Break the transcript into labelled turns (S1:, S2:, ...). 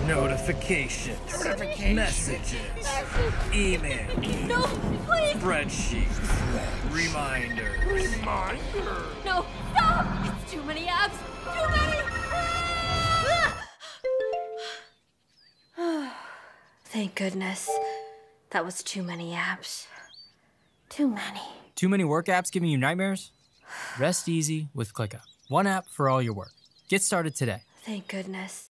S1: Notifications. Messages. Email.
S2: No, please!
S1: Spreadsheets. Reminders.
S2: No, stop! It's too many apps! Too many! Thank goodness. That was too many apps. Too many.
S3: Too many work apps giving you nightmares? Rest easy with Clickup. One app for all your work. Get started today.
S2: Thank goodness.